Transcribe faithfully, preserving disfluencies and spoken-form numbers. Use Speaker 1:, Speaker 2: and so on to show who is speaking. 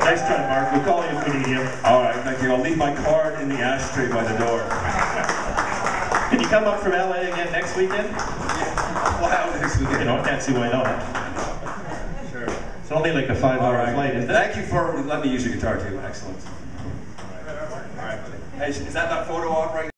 Speaker 1: Nice try, Mark. We'll call you if we need you.
Speaker 2: All right, thank you. I'll leave my card in the ashtray by the door.
Speaker 1: Can you come up from L A again next weekend?
Speaker 2: Wow, next weekend.
Speaker 1: You know, I can't see why not.
Speaker 2: Sure.
Speaker 1: It's only like a five-hour
Speaker 2: right.
Speaker 1: flight, isn't it?
Speaker 2: Thank you for letting me use your guitar too. Excellent. All right. Hey, is that that photo op right now?